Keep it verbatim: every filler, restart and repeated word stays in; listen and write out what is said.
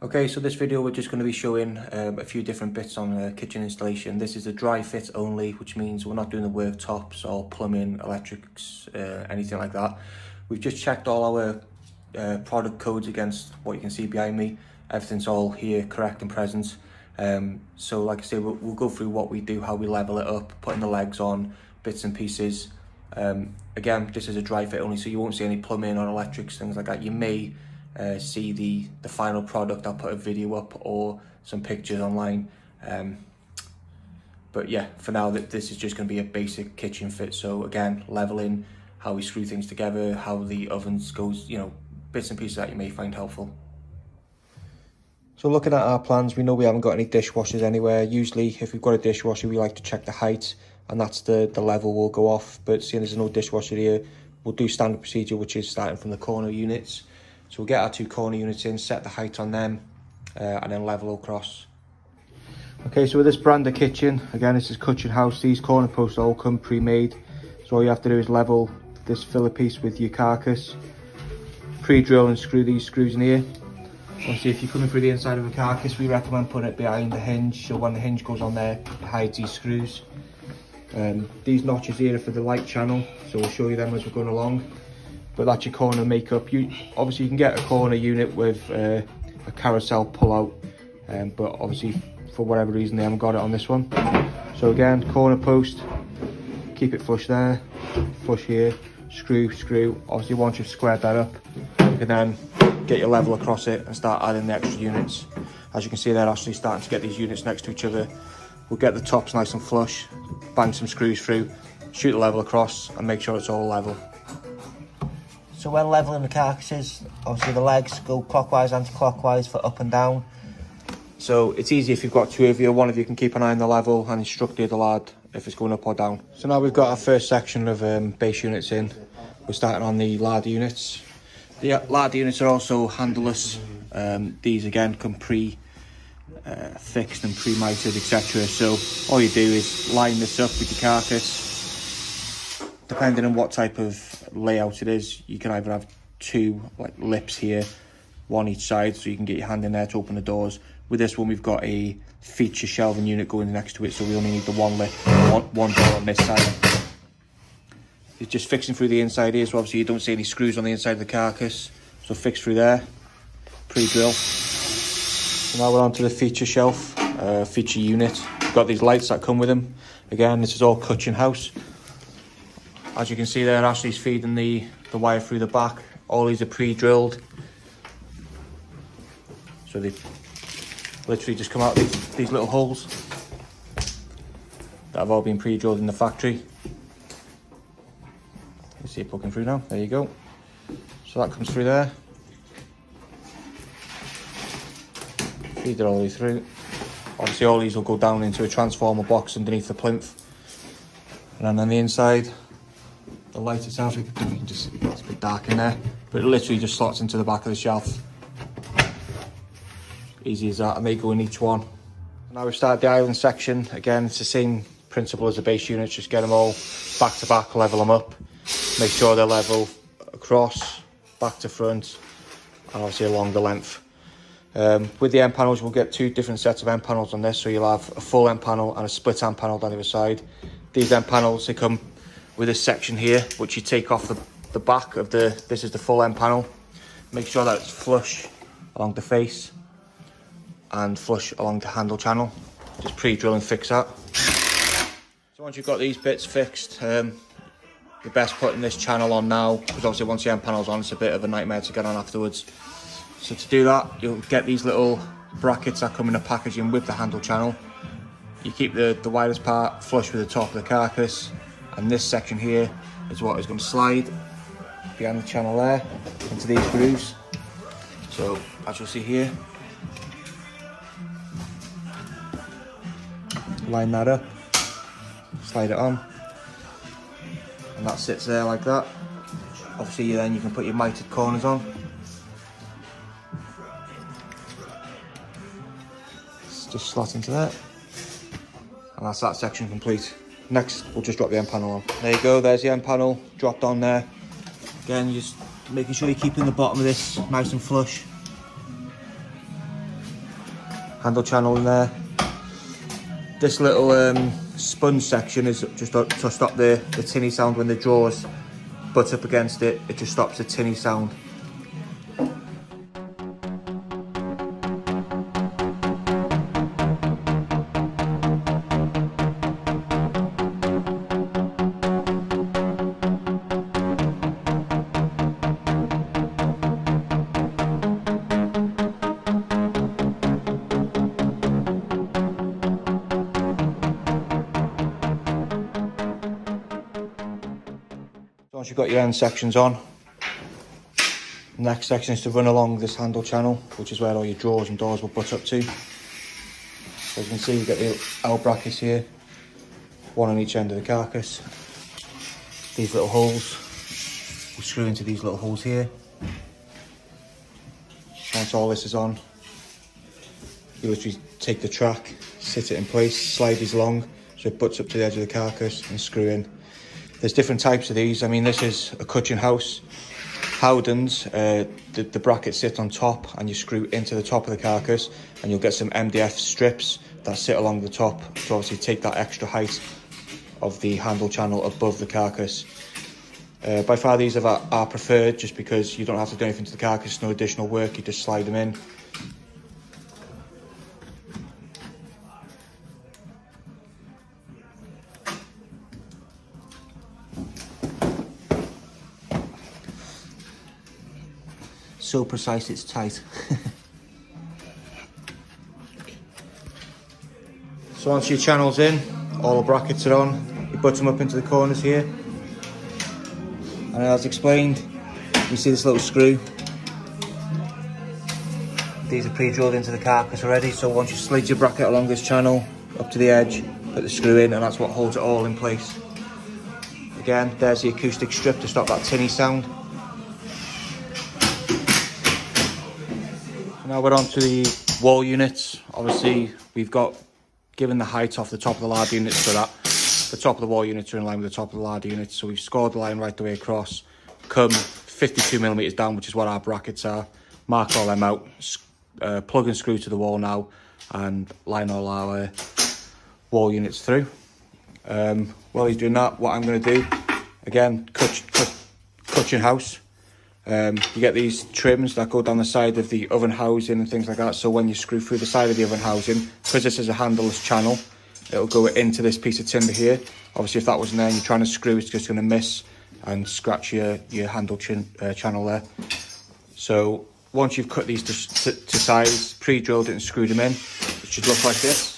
Okay, so this video we're just going to be showing um, a few different bits on uh, kitchen installation. This is a dry fit only, which means we're not doing the worktops or plumbing, electrics, uh, anything like that. We've just checked all our uh, product codes against what you can see behind me. Everything's all here, correct and present. Um, so like I say, we'll, we'll go through what we do, how we level it up, putting the legs on, bits and pieces. Um, again, this is a dry fit only, so you won't see any plumbing or electrics, things like that. You may Uh, see the the final product. I'll put a video up or some pictures online, um, but yeah, for now that this is just going to be a basic kitchen fit. So again, leveling, how we screw things together, how the ovens goes, you know, bits and pieces that you may find helpful. So looking at our plans, we know we haven't got any dishwashers anywhere. Usually if we've got a dishwasher, we like to check the height, and that's the the level we'll go off. But seeing there's no dishwasher here, we'll do standard procedure, which is starting from the corner units. So we'll get our two corner units in, set the height on them, uh, and then level across. Okay, so with this brand of kitchen, again, this is Kutchenhaus. These corner posts all come pre-made. So all you have to do is level this filler piece with your carcass, pre-drill and screw these screws in here. Obviously, if you're coming through the inside of a carcass, we recommend putting it behind the hinge, so when the hinge goes on there, it hides these screws. Um, these notches here are for the light channel, so we'll show you them as we're going along. But that's your corner makeup. You obviously you can get a corner unit with uh, a carousel pull out, um, but obviously for whatever reason they haven't got it on this one. So again, corner post, keep it flush there, flush here, screw, screw. Obviously once you've squared that up, you can then get your level across it and start adding the extra units. As you can see, they're actually starting to get these units next to each other. We'll get the tops nice and flush, bang some screws through, shoot the level across, and make sure it's all level. So when leveling the carcasses, obviously the legs go clockwise, anti-clockwise for up and down. So it's easy if you've got two of you. One of you can keep an eye on the level and instruct the other lad if it's going up or down. So now we've got our first section of um, base units in. We're starting on the ladder units. The ladder units are also handleless. Um, these again come pre uh, fixed and pre-mitered, et cetera. So all you do is line this up with your carcass. Depending on what type of layout it is, you can either have two like lips here, one each side, so you can get your hand in there to open the doors. With this one, we've got a feature shelving unit going next to it, so we only need the one lip, one, one door on this side. It's just fixing through the inside here, so obviously you don't see any screws on the inside of the carcass. So fix through there, pre-drill. So now we're on to the feature shelf, uh, feature unit. We've got these lights that come with them. Again, this is all Kutchenhaus. As you can see there, Ashley's feeding the, the wire through the back. All these are pre-drilled. So they literally just come out these, these little holes that have all been pre-drilled in the factory. You see it poking through now, there you go. So that comes through there. Feed it all the way through. Obviously all these will go down into a transformer box underneath the plinth. And then on the inside, the light itself, you can just, it's a bit dark in there, but it literally just slots into the back of the shelf. Easy as that, and they go in each one. Now we've started the island section. Again, it's the same principle as the base units, just get them all back to back, level them up, make sure they're level across, back to front, and obviously along the length. Um, with the end panels, we'll get two different sets of end panels on this, so you'll have a full end panel and a split end panel down the other side. These end panels, they come with this section here, which you take off the, the back of the, this is the full end panel. Make sure that it's flush along the face and flush along the handle channel. Just pre-drill and fix that. So once you've got these bits fixed, um, you're best putting this channel on now, because obviously once the end panel's on, it's a bit of a nightmare to get on afterwards. So to do that, you'll get these little brackets that come in a packaging with the handle channel. You keep the, the widest part flush with the top of the carcass, and this section here is what is going to slide behind the channel there into these grooves. So as you'll see here, line that up, slide it on, and that sits there like that. Obviously then you can put your mitered corners on. It's just slot into there, and that's that section complete. Next, we'll just drop the end panel on. There you go, there's the end panel dropped on there. Again, just making sure you're keeping the bottom of this nice and flush. handle channel in there. This little um, sponge section is just to stop the, the tinny sound when the drawers butt up against it. It just stops the tinny sound. Once you've got your end sections on, the next section is to run along this handle channel, which is where all your drawers and doors will butt up to. So as you can see, you've got the L brackets here, one on each end of the carcass. These little holes, we screw into these little holes here. Once all this is on, you literally take the track, sit it in place, slide these along so it butts up to the edge of the carcass and screw in. There's different types of these. I mean, this is a Kutchenhaus. Howdens, uh, the, the brackets sit on top and you screw into the top of the carcass, and you'll get some M D F strips that sit along the top to obviously take that extra height of the handle channel above the carcass. Uh, by far these are, are preferred, just because you don't have to do anything to the carcass, no additional work, you just slide them in. So precise it's tight. So once your channel's in, all the brackets are on, you butt them up into the corners here. And as explained, you see this little screw. These are pre-drilled into the carcass already, so once you slide your bracket along this channel, up to the edge, put the screw in, and that's what holds it all in place. Again, there's the acoustic strip to stop that tinny sound. Now we're on to the wall units. Obviously, we've got, given the height off the top of the larder units so that the top of the wall units are in line with the top of the larder units. So we've scored the line right the way across, come fifty-two millimeters down, which is what our brackets are. Mark all them out, uh, plug and screw to the wall now, and line all our uh, wall units through. Um, while he's doing that, what I'm going to do, again, Kutchenhaus. Um, you get these trims that go down the side of the oven housing and things like that, so when you screw through the side of the oven housing, because this is a handleless channel, it'll go into this piece of timber here. Obviously if that wasn't there and you're trying to screw, it's just going to miss and scratch your, your handle chin, uh, channel there. So once you've cut these to, to, to size, pre-drilled it and screwed them in, it should look like this.